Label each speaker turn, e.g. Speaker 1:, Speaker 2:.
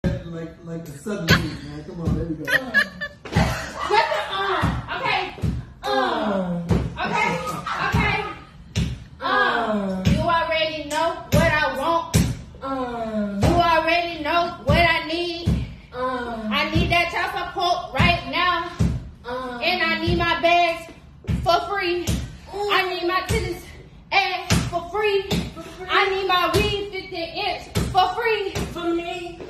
Speaker 1: Like the southern beat, man. Come on, there we go.
Speaker 2: Okay. Okay. You already know what I want. You already know what I need. I need that child support right now. And I need my bags for free. I need my tennis ass for free. I need my weed 50 inch for free.
Speaker 3: For me.